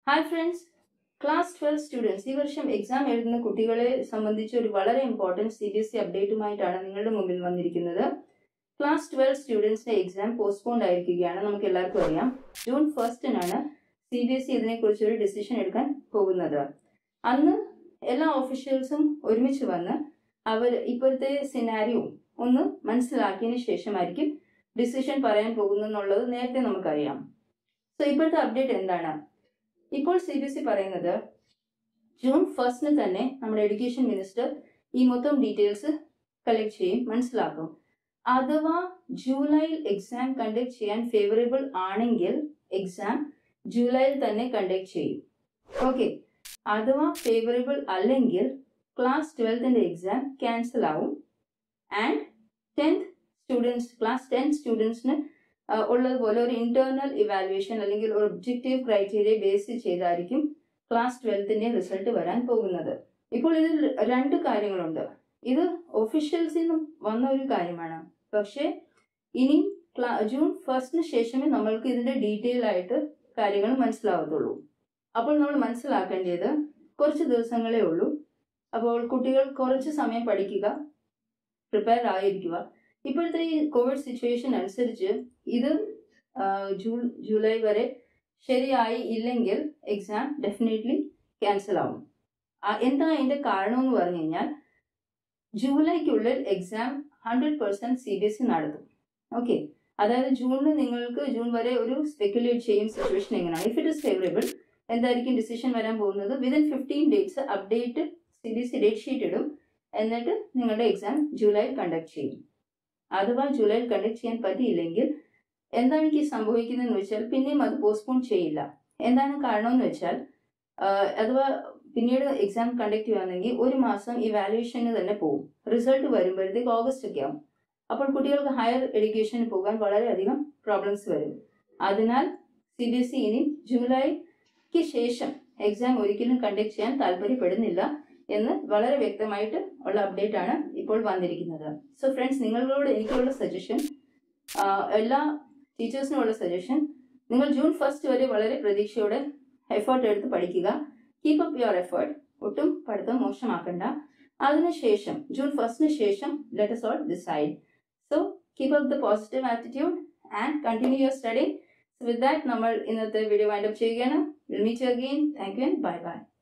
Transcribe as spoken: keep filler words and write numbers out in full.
Hi friends, Class twelve students, ഈ വർഷം exam എഴുതുന്ന കുട്ടികളെ സംബന്ധിച്ച് ഒരു വളരെ important C B S E അപ്ഡേറ്റുമായിട്ടാണ് നിങ്ങളുടെ മുമ്പിൽ വന്നിരിക്കുന്നത്. ക്ലാസ് ട്വൽവ് സ്റ്റുഡൻസിന്റെ എക്സാം പോസ്റ്റ്പോണ്ട് ആയിരിക്കുകയാണ്. നമുക്ക് എല്ലാവർക്കും അറിയാം. ജൂൺ ഫസ്റ്റിനാണ് സി ബി എസ് ഇ ഇതിനെക്കുറിച്ച് ഒരു ഡിസിഷൻ എടുക്കാൻ പോകുന്നത്. അന്ന് എല്ലാ ഓഫീഷ്യൽസും ഒരുമിച്ച് വന്ന് അവർ ഇപ്പോഴത്തെ സിനാരിയോ ഒന്ന് മനസ്സിലാക്കിയതിന് ശേഷമായിരിക്കും ഡിസിഷൻ പറയാൻ പോകുന്നെന്നുള്ളത് നേരത്തെ നമുക്കറിയാം. സോ ഇപ്പോഴത്തെ അപ്ഡേറ്റ് എന്താണ്? ഇപ്പോൾ സി ബി എസ് ഇ പറയുന്നത് ജൂൺ ഫസ്റ്റിന് തന്നെ നമ്മുടെ എഡ്യൂക്കേഷൻ മിനിസ്റ്റർ ഈ മൊത്തം ഡീറ്റെയിൽസ് കളക്ട് ചെയ്യും, മനസ്സിലാക്കും. അഥവാ ജൂലൈയിൽ എക്സാം കണ്ടക്ട് ചെയ്യാൻ ഫേവറബിൾ ആണെങ്കിൽ എക്സാം ജൂലൈയിൽ തന്നെ കണ്ടക്ട് ചെയ്യും. ഓക്കെ, അഥവാ ഫേവറബിൾ അല്ലെങ്കിൽ ക്ലാസ് ട്വൽത്തിന്റെ എക്സാം ക്യാൻസൽ ആവും. And tenth students class ten സ്റ്റുഡൻസിന് ഉള്ളതുപോലെ ഒരു ഇന്റേണൽ ഇവാലുവേഷൻ അല്ലെങ്കിൽ ഒരു ഒബ്ജക്റ്റീവ് ക്രൈറ്റീരിയ ബേസ് ചെയ്തായിരിക്കും ക്ലാസ് ട്വൽത്തിന്റെ റിസൾട്ട് വരാൻ പോകുന്നത്. ഇപ്പോൾ ഇതിൽ രണ്ട് കാര്യങ്ങളുണ്ട്. ഇത് ഒഫീഷ്യൽസിൽ നിന്നും വന്ന ഒരു കാര്യമാണ്. പക്ഷേ ഇനി ജൂൺ ഫസ്റ്റിന് ശേഷമേ നമ്മൾക്ക് ഇതിന്റെ ഡീറ്റെയിൽ ആയിട്ട് കാര്യങ്ങൾ മനസ്സിലാവത്തുള്ളൂ. അപ്പോൾ നമ്മൾ മനസ്സിലാക്കേണ്ടത് കുറച്ച് ദിവസങ്ങളേ ഉള്ളൂ. അപ്പോൾ കുട്ടികൾ കുറച്ച് സമയം പഠിക്കുക, പ്രിപ്പയർ ആയിരിക്കുക. ഇപ്പോഴത്തെ ഈ കോവിഡ് സിറ്റുവേഷൻ അനുസരിച്ച് ഇത് ജൂൺ ജൂലൈ വരെ ശരിയായി ഇല്ലെങ്കിൽ എക്സാം ഡെഫിനറ്റ്ലി ക്യാൻസൽ ആവും. എന്താ അതിന്റെ കാരണം എന്ന് പറഞ്ഞു കഴിഞ്ഞാൽ ജൂലൈക്കുള്ളിൽ exam hundred percent C B S E നടത്തും. ഓക്കെ, അതായത് ജൂണിൽ നിങ്ങൾക്ക് ജൂൺ വരെ ഒരു സ്പെക്കുലേറ്റ് ചെയ്യും സിറ്റുവേഷൻ എങ്ങനെയാണ്. ഇഫ് ഇറ്റ് ഇസ് ഫേവറബിൾ എന്തായിരിക്കും ഡിസിഷൻ വരാൻ പോകുന്നത്? Within fifteen days update C B S E date sheet ഇടും. എന്നിട്ട് നിങ്ങളുടെ എക്സാം ജൂലൈയിൽ കണ്ടക്ട് ചെയ്യും. അഥവാ ജൂലൈയിൽ കണ്ടക്ട് ചെയ്യാൻ പറ്റിയില്ലെങ്കിൽ എന്താണ് എനിക്ക് സംഭവിക്കുന്നതെന്ന് വെച്ചാൽ പിന്നെയും അത് പോസ്റ്റ്പോൺ ചെയ്യില്ല. എന്താണ് കാരണം എന്ന് വെച്ചാൽ അഥവാ പിന്നീട് എക്സാം കണ്ടക്ട് ചെയ്യുകയാണെങ്കിൽ ഒരു മാസം ഈ വാല്യുവേഷന് തന്നെ പോകും. റിസൾട്ട് വരുമ്പോഴത്തേക്ക് ഓഗസ്റ്റ് ഒക്കെ ആവും. അപ്പോൾ കുട്ടികൾക്ക് ഹയർ എഡ്യൂക്കേഷന് പോകാൻ വളരെയധികം പ്രോബ്ലംസ് വരും. അതിനാൽ സി ബി എസ് ഇ ഇനി ജൂലൈക്ക് ശേഷം എക്സാം ഒരിക്കലും കണ്ടക്ട് ചെയ്യാൻ താല്പര്യപ്പെടുന്നില്ല എന്ന് വളരെ വ്യക്തമായിട്ട് ഉള്ള അപ്ഡേറ്റ് ആണ് ഇപ്പോൾ വന്നിരിക്കുന്നത്. സോ ഫ്രണ്ട്സ്, നിങ്ങളോട് എനിക്കുള്ള സജഷൻ, എല്ലാ ടീച്ചേഴ്സിനുമുള്ള സജഷൻ, നിങ്ങൾ ജൂൺ ഫസ്റ്റ് വരെ വളരെ പ്രതീക്ഷയോടെ എഫേർട്ട് എടുത്ത് പഠിക്കുക. Keep up your effort. ഒട്ടും പഠിത്തം മോശമാക്കണ്ട. അതിനുശേഷം ജൂൺ ഫസ്റ്റിന് ശേഷം let us all decide. So keep up the positive attitude and continue your study. So with that നമ്മൾ ഇന്നത്തെ വീഡിയോ വൈൻഡ് അപ്പ് ചെയ്യുകയാണ്. We'll meet you again. Thank you and bye bye.